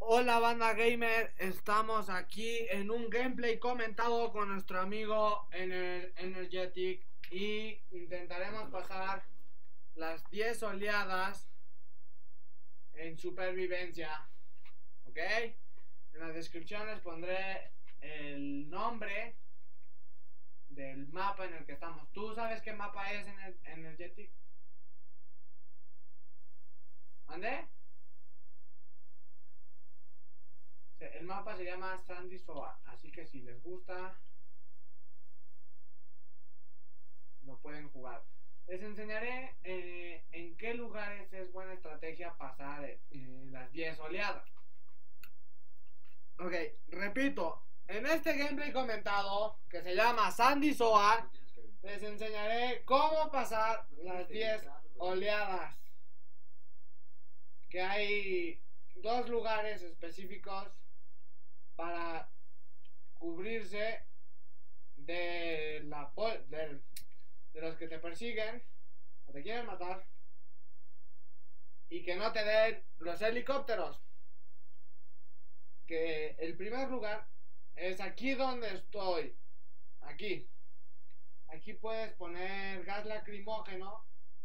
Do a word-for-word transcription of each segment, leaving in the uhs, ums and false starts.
Hola banda gamer, estamos aquí en un gameplay comentado con nuestro amigo Ener Energetic y intentaremos pasar las diez oleadas en supervivencia, ¿ok? En la descripción les pondré el nombre del mapa en el que estamos. ¿Tú sabes qué mapa es Ener Energetic? ¿Mande? El mapa se llama Sandy Soa, así que si les gusta lo pueden jugar. Les enseñaré eh, en qué lugares es buena estrategia pasar eh, las diez oleadas. Ok, repito, en este gameplay comentado que se llama Sandy Soa, les enseñaré cómo pasar las diez oleadas. Que hay dos lugares específicos para cubrirse de la de, de los que te persiguen o te quieren matar y que no te den los helicópteros. Que el primer lugar es aquí donde estoy, aquí aquí puedes poner gas lacrimógeno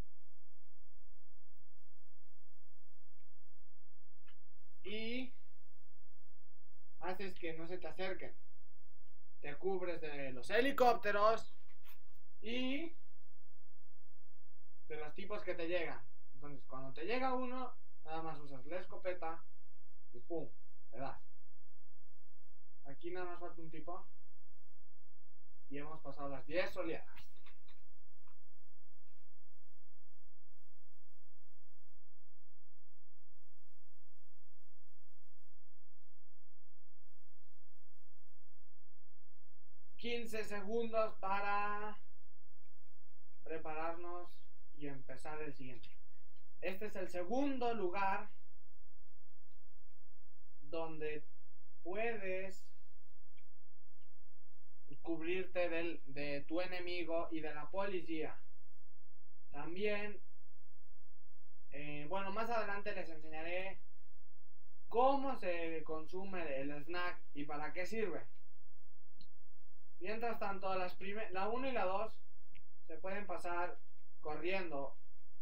y haces que no se te acerquen, te cubres de los helicópteros y de los tipos que te llegan. Entonces cuando te llega uno, nada más usas la escopeta y pum, le das. Aquí nada más falta un tipo y hemos pasado las diez oleadas. quince segundos para prepararnos y empezar el siguiente. Este es el segundo lugar donde puedes cubrirte del, de tu enemigo y de la policía. También, eh, bueno, más adelante les enseñaré cómo se consume el snack y para qué sirve. Mientras tanto, las la uno y la dos se pueden pasar corriendo.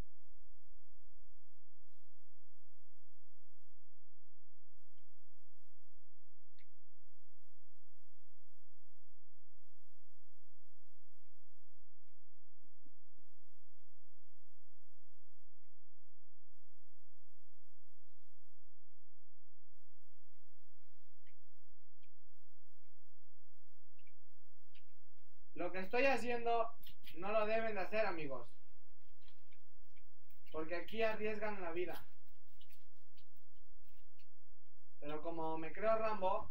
Lo que estoy haciendo no lo deben de hacer, amigos, porque aquí arriesgan la vida. Pero como me creo Rambo,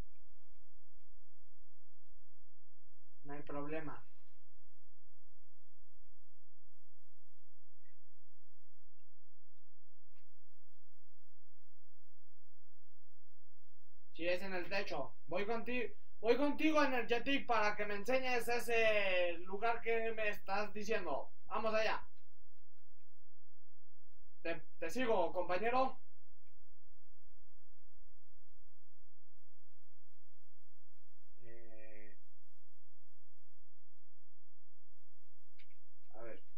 no hay problema. Si es en el techo, voy contigo, voy contigo Energetic para que me enseñes ese lugar que me estás diciendo. Vamos allá. Te, te sigo, compañero. Eh, a ver.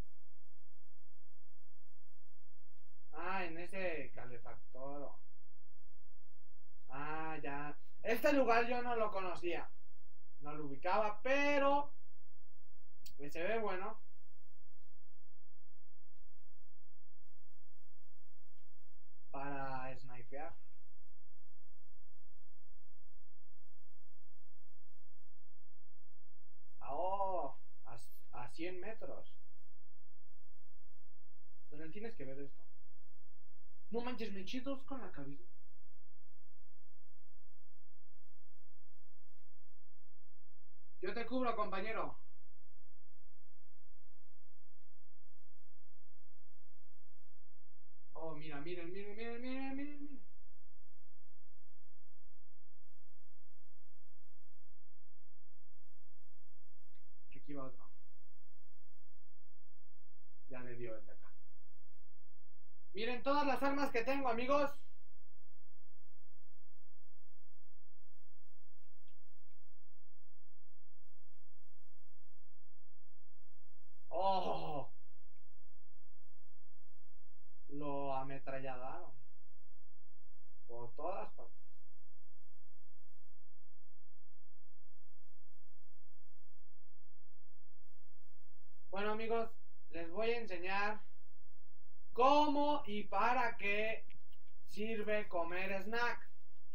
Ah, en ese calefactor. Ah, ya. Este lugar yo no lo conocía. No lo ubicaba, pero se ve bueno. Para snipear. Oh, a, a cien metros. Donde tienes que ver esto. No manches, me eché dos con la cabeza. Yo te cubro, compañero. Oh, mira, miren, miren, miren, miren, miren, miren. Aquí va otro. Ya le dio el de acá. Miren todas las armas que tengo, amigos. Oh, lo ametralladaron por todas partes. Bueno, amigos, les voy a enseñar cómo y para qué sirve comer snack.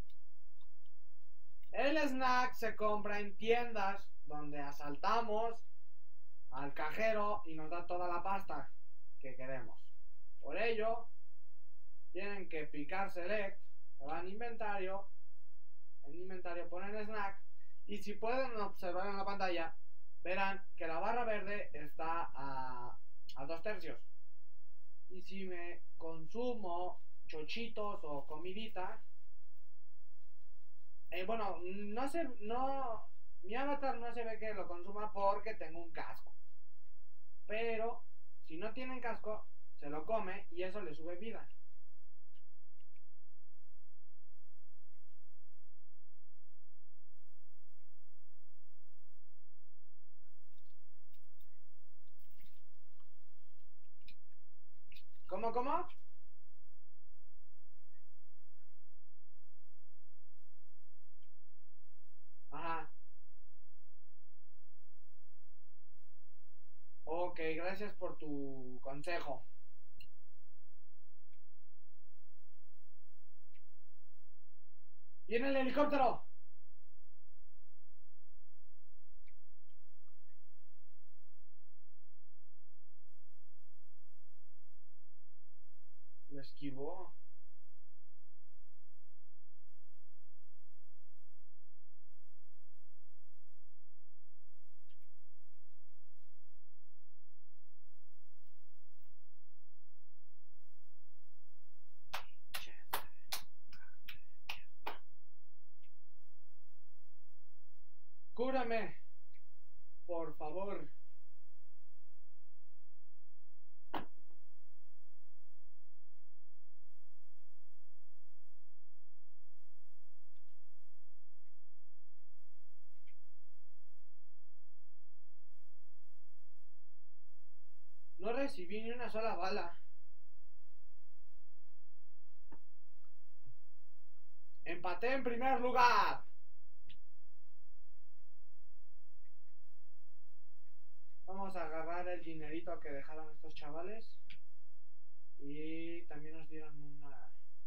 El snack se compra en tiendas donde asaltamos al cajero y nos da toda la pasta que queremos. Por ello, tienen que picar select, se van a inventario, en inventario ponen snack y si pueden observar en la pantalla, verán que la barra verde está a, a dos tercios. Y si me consumo chochitos o comidita, eh, bueno, no se, no, mi avatar no se ve que lo consuma porque tengo un casco. Pero si no tienen casco, se lo come y eso le sube vida. ¿Cómo, cómo? Ajá. Ok, gracias por tu consejo. ¡Viene el helicóptero! Lo esquivó. Cúrame, por favor. No recibí ni una sola bala. Empaté en primer lugar. Vamos a agarrar el dinerito que dejaron estos chavales. Y también nos dieron una...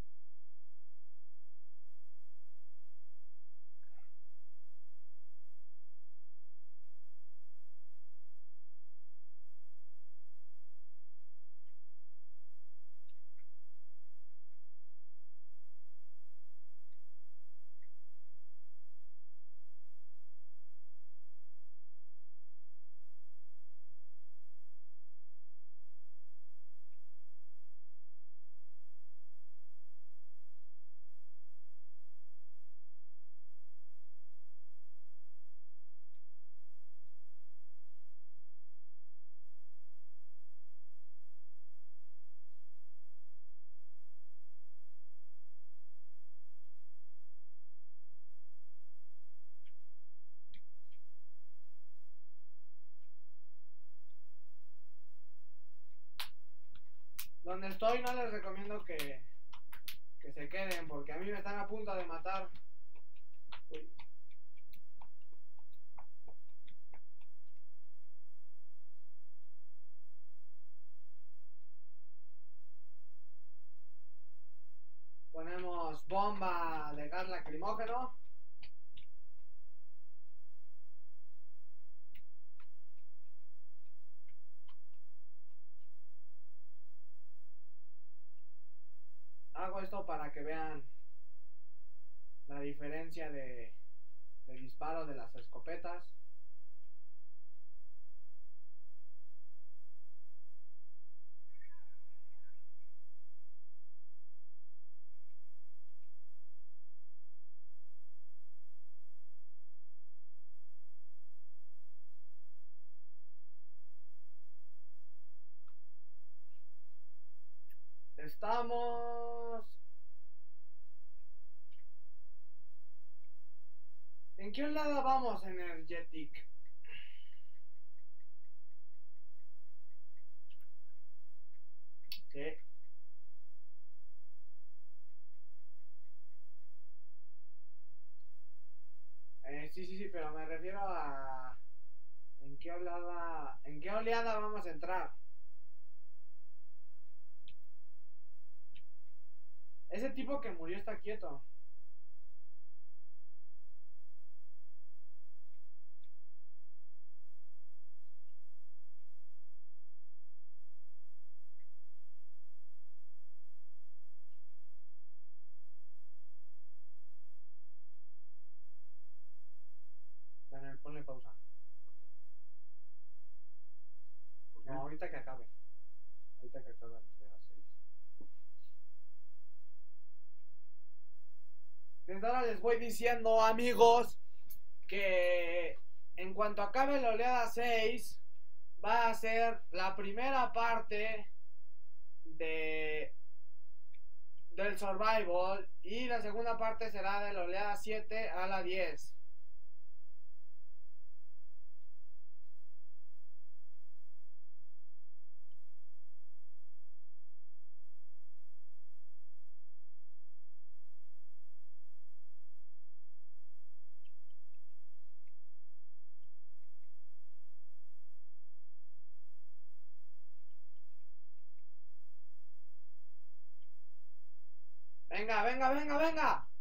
Donde estoy no les recomiendo que, que se queden porque a mí me están a punto de matar. Uy. Ponemos bomba de gas lacrimógeno. Hago esto para que vean la diferencia de, de disparo de las escopetas. Estamos... ¿En qué lado vamos, Energetic? Sí. Eh, sí, sí, sí, pero me refiero a... ¿En qué oleada, en qué oleada vamos a entrar? Ese tipo que murió está quieto. Daniel, ponle pausa. ¿Por qué? No, ahorita que acabe. Ahorita que acabe de las seis. Desde ahora les voy diciendo, amigos, que en cuanto acabe la oleada seis, va a ser la primera parte de del survival y la segunda parte será de la oleada siete a la diez. Venga, venga, venga, venga.